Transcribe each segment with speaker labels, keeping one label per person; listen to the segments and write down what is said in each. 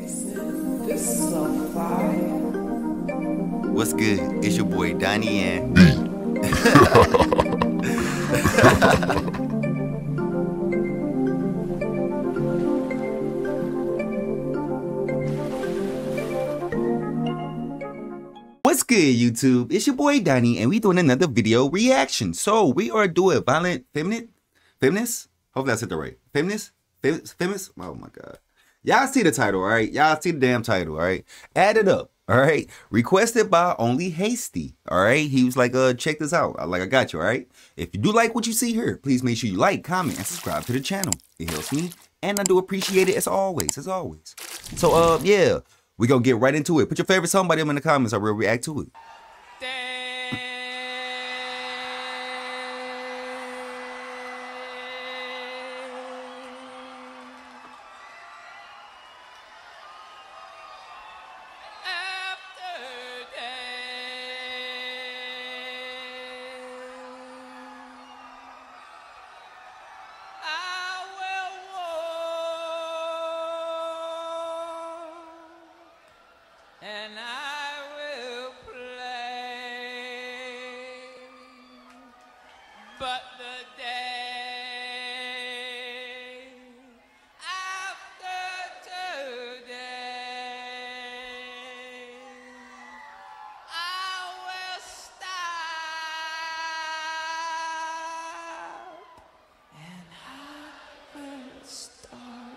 Speaker 1: This is so fire.
Speaker 2: What's good? It's your boy Donnie and What's good, YouTube? It's your boy Donnie and we doing another video reaction. So we are doing violent feminist? Hopefully I said that right. Feminist? Feminist? Oh my god. Y'all see the title, all right? Y'all see the damn title, all right? Add it up, all right? Requested by Only Hasty, all right? He was like, check this out. I got you, all right? If you do like what you see here, please make sure you like, comment, and subscribe to the channel. It helps me, and I do appreciate it as always, So, yeah, we gonna get right into it. Put your favorite song by them in the comments. I will react to it.
Speaker 3: And I will play, but the day after today, I will stop, and I will start.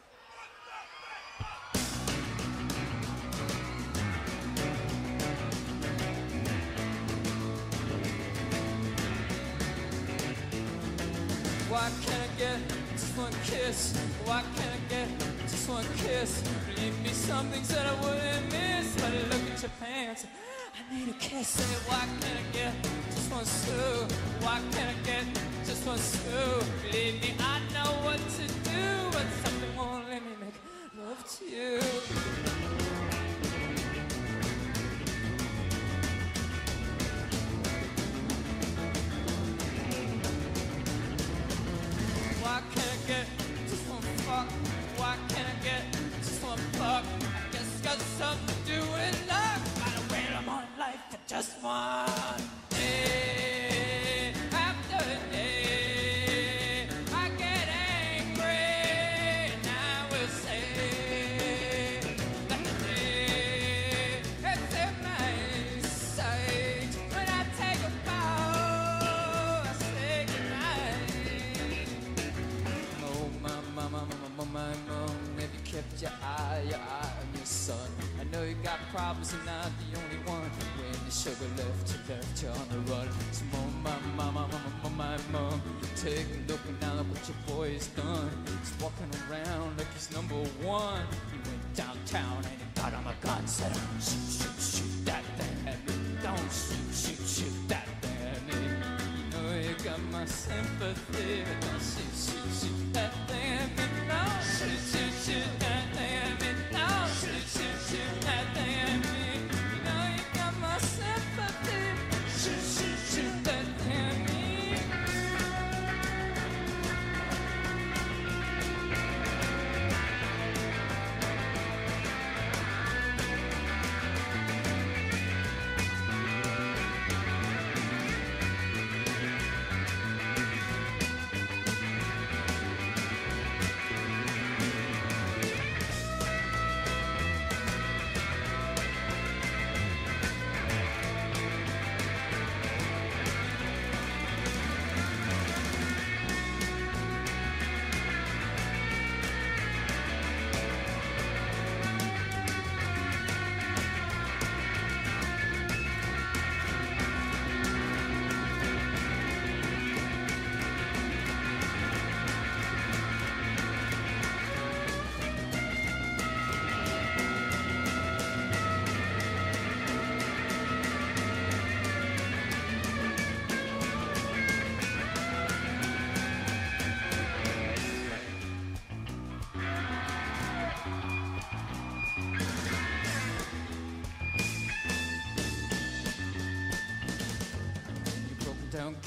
Speaker 3: Why can't I get just one kiss? Why can't I get just one kiss? Believe me, some things that I wouldn't miss. But look at your pants, I need a kiss. Say, why can't I get just one screw? Why can't I get just one screw? Believe me, I know what to do, but something won't let me make love to you. Why can't I get just one fuck? Why can't I get just one fuck? I guess it's got something to do with luck. Gotta wait on my life for just one day. After a day, I get angry, and I will say that the day it's in my sight. When I take a bow, I say goodnight. Oh, my mom, have you kept your eye on your son? I know you got problems, you're not the only one. When the sugar left you on the run. So, my mom, take a look and now look what your boy has done. He's walking around like he's number one. He went downtown and he got on a gun, said, shoot that thing at me. Don't shoot that thing at me. You know you got my sympathy, but don't shoot that thing at me. No, shoot that thing at me. No, shoot that thing at me. You know you got my sympathy. Shoot that thing at me.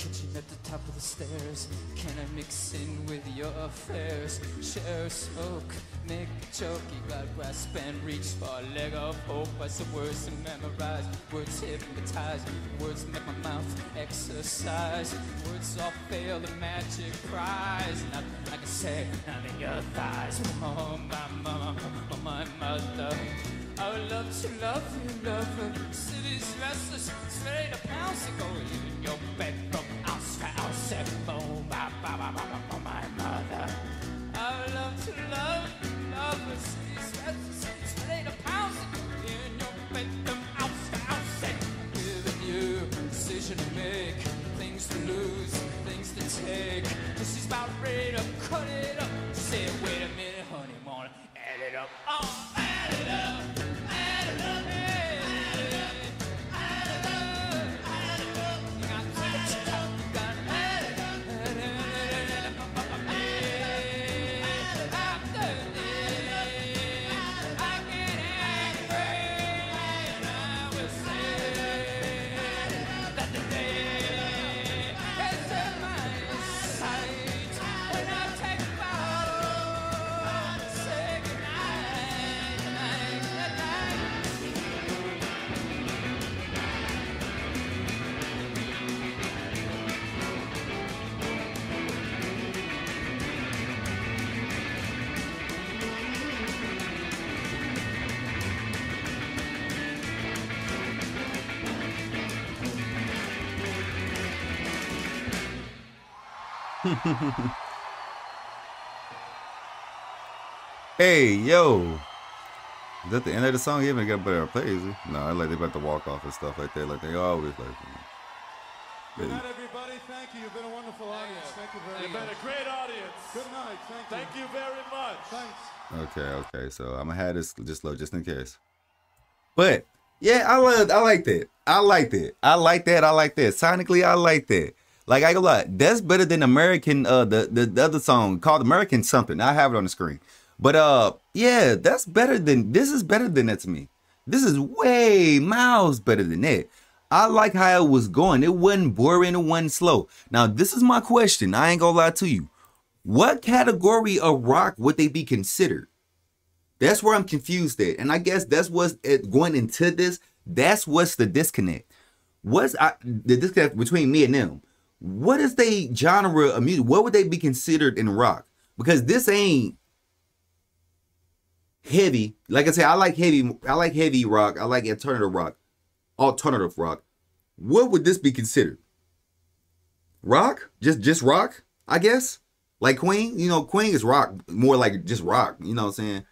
Speaker 3: kitchen at the top of the stairs. Can I mix in with your affairs? Share a smoke, make a joke. You gotta grasp and reach for a leg of hope. I said words to memorize, words hypnotize. Words make my mouth exercise. Words all fail the magic prize. Nothing I can say, nothing in your thighs. Oh, my mother. I would love to love you, lover. City's restless, it's ready to pounce and go in your bedroom. Ounce for ounce, oh, my mother. I would love to love you, lover. City's restless, it's ready to pounce and go in your bedroom. Ounce for ounce, giving you a decision to make, things to lose, things to take. Cause she's about ready to cut it up. She said, wait a minute, honey, wanna add it up. Oh, add it up.
Speaker 2: Hey, yo. Is that the end of the song? You haven't got better plays. No, I like they about to walk off and stuff like that. Like they always like.
Speaker 4: Good night, everybody. Thank you. You've been a wonderful audience. Thank you very much.
Speaker 5: You've been a great audience.
Speaker 4: Good night. Thank you.
Speaker 5: Thank you very much.
Speaker 4: Thanks.
Speaker 2: Okay. So I'm gonna have this just low just in case. But yeah, I like that. I like that. Sonically, I like that. Like I go like that's better than American the other song called American something. I have it on the screen. But yeah, this is better than that to me. This is way miles better than that. I like how it was going. It wasn't boring, it wasn't slow. Now, this is my question. I ain't gonna lie to you. What category of rock would they be considered? That's where I'm confused at. And I guess that's what's going into this. That's what's the disconnect. What's the disconnect between me and them? What is the genre of music? What would they be considered in rock? Because this ain't heavy. Like I said, I like heavy rock. I like alternative rock. What would this be considered? Rock? Just rock, I guess. Like Queen, Queen is rock, more like just rock. You know what I'm saying?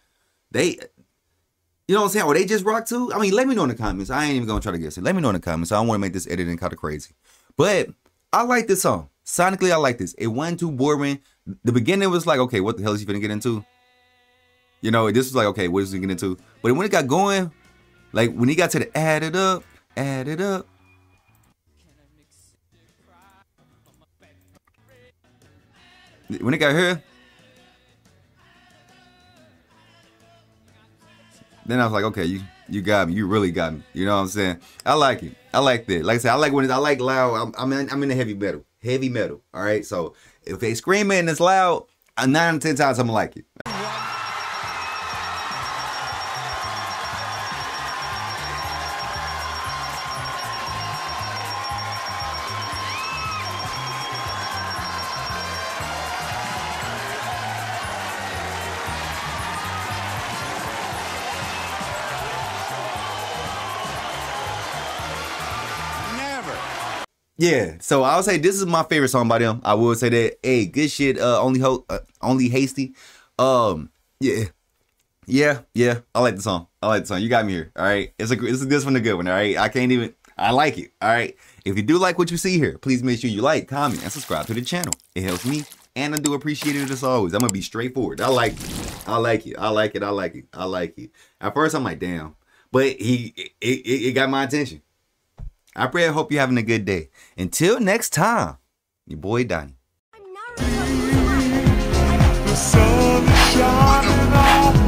Speaker 2: Or they just rock too? I mean, let me know in the comments. I ain't even gonna try to guess it. Let me know in the comments. I don't want to make this editing kind of crazy. But I like this song. Sonically, I like this. It wasn't too boring. The beginning was like, okay, what the hell is he finna get into? This was like, okay, what is he getting into? But when it got going, like when he got to the add it up. When it got here, then I was like, okay, you got me. You really got me. You know what I'm saying? I like it. I like that. Like I said, I like loud. I'm in the heavy metal. All right. So if they screaming and it's loud, 9 out of 10 times I'm gonna like it. Yeah, so I would say this is my favorite song by them. I would say that. Hey, good shit. Only Hasty. Yeah. I like the song. You got me here. All right, this one a good one. All right, I like it. All right. If you do like what you see here, please make sure you like, comment, and subscribe to the channel. It helps me, and I do appreciate it as always. I'm gonna be straightforward. I like it. At first, I'm like, damn, but it got my attention. I pray I hope you're having a good day. Until next time, your boy Donnie.
Speaker 6: The sun is shining on